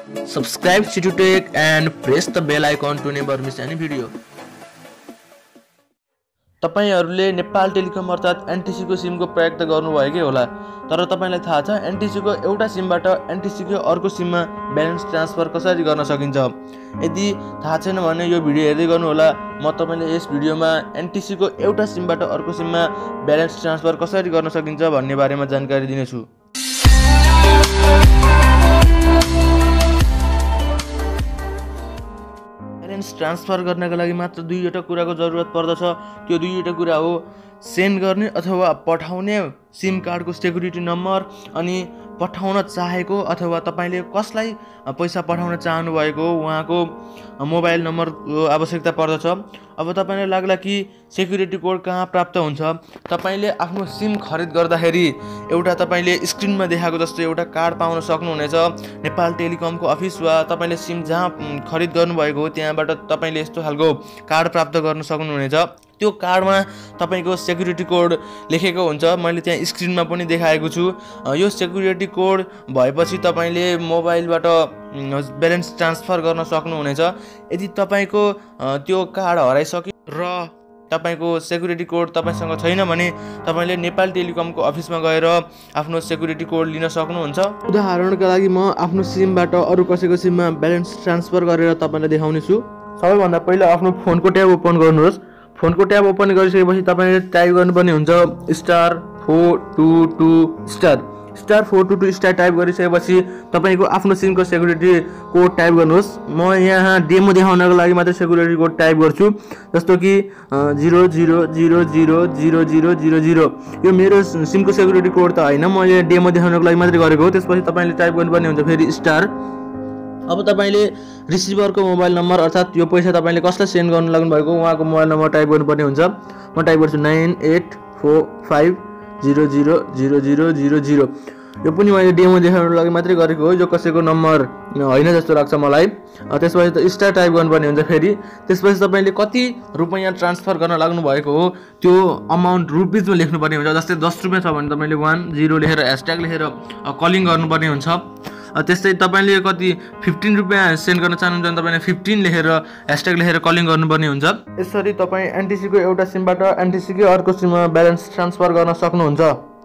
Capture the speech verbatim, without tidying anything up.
Subscribe CityTech and press the bell icon to never miss any video. तपाईहरुले Nepal telecom अर्थात NTC को sim को प्रयोग त गर्नुभएकै होला, तर तपाईलाई थाहा छ एनटीसी को एउटा सिमबाट एनटीसी को अर्को सिममा ब्यालेन्स ट्रान्सफर कसरी गर्न सकिन्छ? यदि थाहा छैन भने यो भिडियो हेर्दै गर्नु होला। म तपाईलाई यस भिडियोमा एनटीसी को एउटा सिमबाट अर्को सिममा ब्यालेन्स ट्रान्सफर कसरी गर्न सकिन्छ भन्ने बारेमा जानकारी दिनेछु। ब्यालेन्स ट्रान्सफर गर्नका लागि मात्र दुईवटा कुराको जरुरत पर्दछ। त्यो दुईवटा कुरा हो सेन्ड गर्ने अथवा पठाउने सिम कार्डको सेक्युरिटी नम्बर अनि पठाउन चाहेको अथवा तपाईले कसलाई पैसा पठाउन चाहनु भएको उहाँको मोबाइल नम्बरको आवश्यकता पर्दछ। अब तपाईलाई लाग्ला कि सेक्युरिटी कोड कहाँ प्राप्त हुन्छ? तपाईले आफ्नो सिम खरिद गर्दाखेरि एउटा तपाईले स्क्रिनमा देखाएको जस्तो एउटा कार्ड पाउन सक्नुहुनेछ। नेपाल टेलिकमको अफिस वा तपाईले सिम जहाँ खरिद गर्नुभएको हो त्यहाँबाट तपाईले यस्तो खालको कार्ड प्राप्त गर्न सक्नुहुनेछ। त्यो कार्डमा तपाईको सेक्युरिटी कोड लेखेको हुन्छ। मैले त्यहाँ स्क्रिनमा पनि देखाएको छु। यो सेक्युरिटी कोड भएपछि तपाईले मोबाइलबाट ब्यालेन्स ट्रान्सफर गर्न सक्नुहुनेछ। यदि तपाईको त्यो कार्ड हराइसक्यो र तपाईको सेक्युरिटी कोड तपाईसँग छैन भने तपाईले नेपाल टेलिकमको अफिसमा गएर आफ्नो सेक्युरिटी कोड लिन सक्नुहुन्छ। उदाहरणका लागि म आफ्नो सिमबाट अरु कसैको सिममा ब्यालेन्स ट्रान्सफर गरेर तपाईलाई देखाउने छु। सबैभन्दा पहिला आफ्नो फोनको ट्याब ओपन गर्नुहोस्। फोनको ट्याब ओपन गरिसकेपछि तपाईले टाइप गर्नुपर्ने हुन्छ star four two two star star four two two star type गरिसकेपछि तपाईको आफ्नो सिमको सेक्युरिटी कोड टाइप गर्नुहोस्। म यहाँ डेमो देखाउनको लागि मात्र सेक्युरिटी कोड टाइप गर्छु, जस्तो कि zero zero zero zero zero zero zero zero. यो मेरो सिमको सेक्युरिटी कोड त हैन, म यहाँ डेमो देखाउनको लागि मात्र गरेको हो। त्यसपछि तपाईले टाइप गर्नुपर्ने हुन्छ फेरि स्टार। अब तपाईले रिसिभरको मोबाइल नम्बर अर्थात यो पैसा तपाईले कसलाई सेन्ड गर्न लाग्नु भएको उहाँको मोबाइल नम्बर टाइप गर्नुपर्ने हुन्छ। म टाइप गर्छु nine eight four five zero zero zero zero zero zero. यो पनि मैले डेमो देखाउनको लागि मात्रै गरेको हो, यो कसैको नम्बर होइन जस्तो लाग्छ मलाई। त्यसपछि त स्टार टाइप गर्नुपर्ने हुन्छ फेरि। त्यसपछि तपाईले कति रुपैयाँ ट्रान्सफर गर्न लाग्नु भएको हो त्यो अमाउन्ट रुपिजमा लेख्नुपर्ने हुन्छ। जस्तै दस रुपियाँ छ भने तपाईले वान जिरो लेखेर ह्यासट्याग लेखेर कलिङ गर्नुपर्ने हुन्छ। त्यस्तै तपाईले कति फिफ्टिन रुपियाँ सेन्ड गर्न चाहनुहुन्छ भने तपाईले फिफ्टिन लेखेर ह्यासट्याग लेखेर कलिङ गर्नुपर्ने हुन्छ। यसरी तपाई एनटीसी को एउटा सिमबाट एनटीसी को अर्को सिममा ब्यालेन्स ट्रान्सफर गर्न सक्नुहुन्छ।